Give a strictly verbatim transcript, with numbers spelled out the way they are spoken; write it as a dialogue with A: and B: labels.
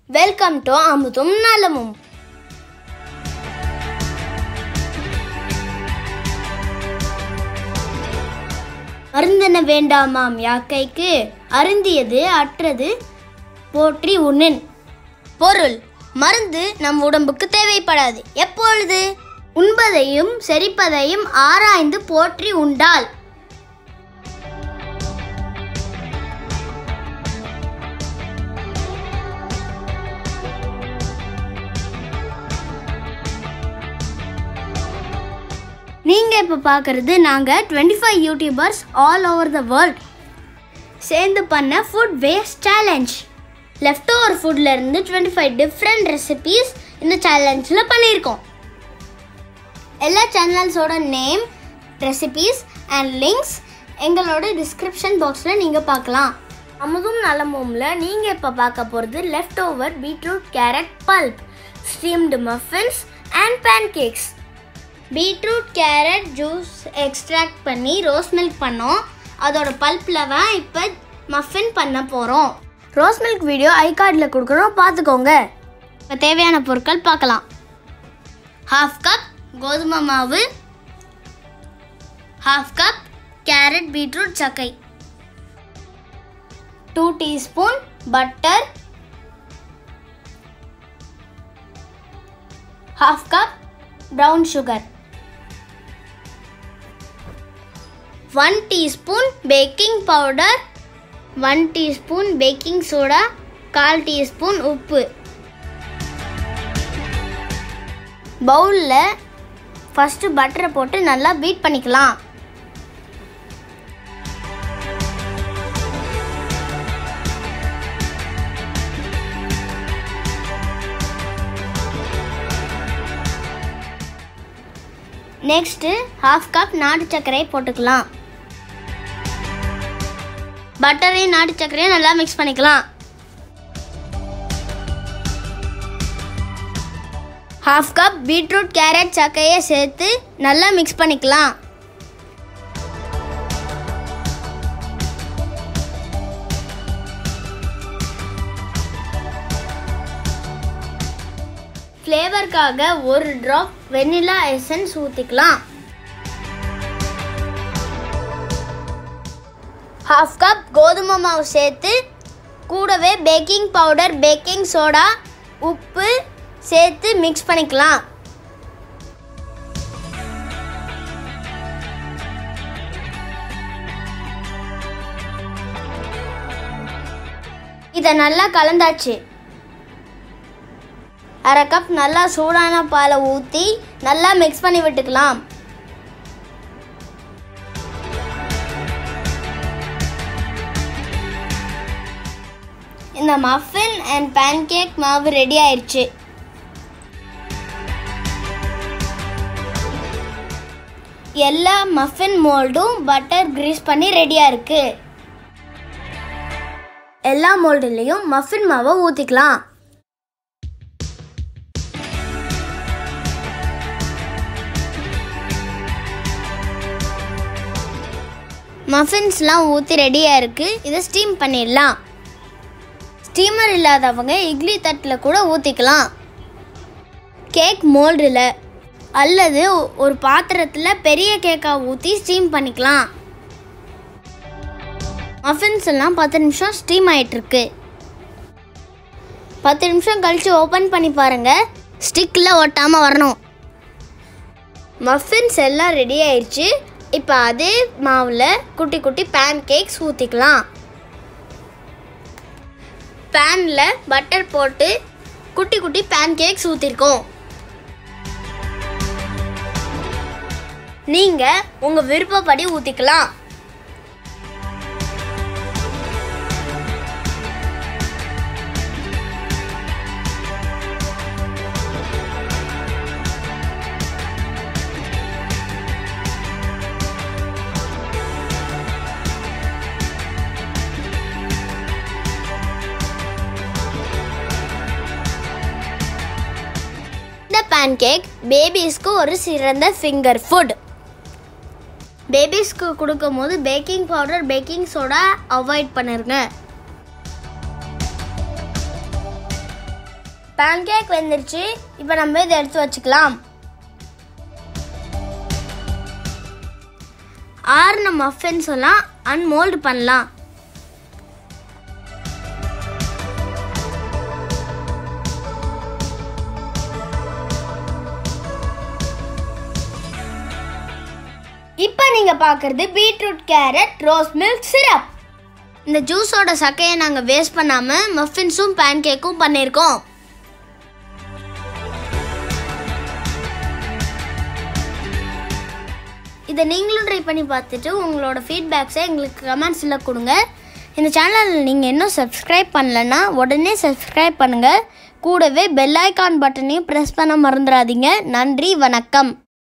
A: Welcome to அமுதும் நலமும். அருந்தன வேண்டாமாம் யாக்கைக்கு, அருந்தியது அற்றது போற்றி உண்ணின். பொருள்: மருந்து நம் உடம்புக்கு தேவைப்படாது. எப்பொழுது? உண்பதையும் செரிப்பதையும் ஆராய்ந்து போற்றி உண்டால். நீங்கள் இப்போ பார்க்குறது நாங்கள் twenty five YouTubers all over the world சேர்ந்து பண்ண food waste challenge. Left over ஃபுட்லேருந்து டுவெண்ட்டி ஃபைவ் டிஃப்ரெண்ட் ரெசிபீஸ் இந்த சேலஞ்சில் பண்ணியிருக்கோம். எல்லா சேனல்ஸோட நேம், ரெசிபீஸ் அண்ட் லிங்க்ஸ் எங்களோட டிஸ்கிரிப்ஷன் பாக்ஸில் நீங்கள் பார்க்கலாம். அமுதும் நலமும்ல நீங்கள் இப்போ பார்க்க போகிறது left over beetroot carrot pulp, steamed muffins and pancakes. Beetroot carrot juice extract பண்ணி ரோஸ் மில்க் பண்ணோம். அதோட பல்ப்பில் தான் இப்போ மஃபின் பண்ண போகிறோம். ரோஸ் மில்க் வீடியோ ஐ கார்டில் கொடுக்குறோம், பார்த்துக்கோங்க. இப்போ தேவையான பொருட்கள் பார்க்கலாம். ஹாஃப் கப் கோதுமை மாவு, ஹாஃப் கப் கேரட் பீட்ரூட் சக்கை, two teaspoon butter, half cup brown sugar, one teaspoon baking powder, one teaspoon baking soda, கால் டீஸ்பூன் உப்பு. பவுலில் ஃபஸ்ட்டு பட்டரை போட்டு நல்லா பீட் பண்ணிக்கலாம். நெக்ஸ்ட்டு ஹாஃப் கப் நாட்டு சர்க்கரை போட்டுக்கலாம். பட்டரையும் நாட்டு சர்க்கரையும் நல்லா மிக்ஸ் பண்ணிக்கலாம். ஹாஃப் கப் பீட்ரூட் கேரட் சக்கையை சேர்த்து நல்லா மிக்ஸ் பண்ணிக்கலாம். ஃப்ளேவருக்காக ஒரு ட்ராப் வெனிலா எசன்ஸ் ஊற்றிக்கலாம். ஹாஃப் கப் கோதுமை மாவு சேர்த்து கூடவே பேக்கிங் பவுடர், பேக்கிங் சோடா, உப்பு சேர்த்து மிக்ஸ் பண்ணிக்கலாம். இதை நல்லா கலந்தாச்சு. அரை கப் நல்லா சூடான பாலை ஊற்றி நல்லா மிக்ஸ் பண்ணி விட்டுக்கலாம். இந்த மஃபின் அண்ட் பேன்கேக் மாவு ரெடி ஆயிடுச்சு. எல்லா மஃபின் மோல்டும் பட்டர் கிரீஸ் பண்ணி ரெடியாக இருக்கு. எல்லா மோல்டுலேயும் மஃபின் மாவை ஊற்றிக்கலாம். மஃபின்ஸ்லாம் ஊற்றி ரெடியாக இருக்குது. இதை ஸ்டீம் பண்ணிடலாம். ஸ்டீமர் இல்லாதவங்க இட்லி தட்டில் கூட ஊற்றிக்கலாம். கேக் மோல்டில் அல்லது ஒரு பாத்திரத்தில் பெரிய கேக்காக ஊற்றி ஸ்டீம் பண்ணிக்கலாம். மஃபின்ஸ் எல்லாம் பத்து நிமிஷம் ஸ்டீம் ஆகிட்டுருக்கு. பத்து நிமிஷம் கழித்து ஓப்பன் பண்ணி பாருங்கள். ஸ்டிக்கில் ஒட்டாமல் வரணும். மஃபின்ஸ் எல்லாம் ரெடி ஆயிடுச்சு. இப்போ அதே மாவில் குட்டி குட்டி பேன் கேக்ஸ் ஊற்றிக்கலாம். பேனில் பட்டர் போட்டு குட்டி குட்டி பேன் கேக்ஸ் ஊற்றிருக்கோம். நீங்கள் உங்கள் விருப்பப்படி ஊற்றிக்கலாம். பேன்கேக் பேபிஸ்க்கு ஒரு சிறந்த ஃபிங்கர் ஃபுட். பேபிஸ்க்கு கொடுக்கும் போது baking powder, baking soda avoid பண்ணிருங்க. பேன்கேக் வெந்துருச்சு. இப்போ நம்ம இதை எடுத்து வச்சுக்கலாம். ஆறுன மஃபின்ஸ் எல்லாம் அன்மோல்டு பண்ணலாம். இப்போ நீங்கள் பார்க்குறது beetroot carrot rose milk syrup. இந்த ஜூஸோட சக்கையை நாங்கள் வேஸ்ட் பண்ணாமல் மஃபின்ஸும் பேன்கேக்கும் பண்ணியிருக்கோம். இதை நீங்களும் ட்ரை பண்ணி பார்த்துட்டு உங்களோட ஃபீட்பேக்ஸை எங்களுக்கு கமெண்ட்ஸில் கொடுங்க. இந்த சேனலில் நீங்கள் இன்னும் சப்ஸ்கிரைப் பண்ணலைன்னா உடனே சப்ஸ்கிரைப் பண்ணுங்கள். கூடவே பெல் ஐக்கான் பட்டனையும் ப்ரெஸ் பண்ண மறந்துடாதீங்க. நன்றி, வணக்கம்.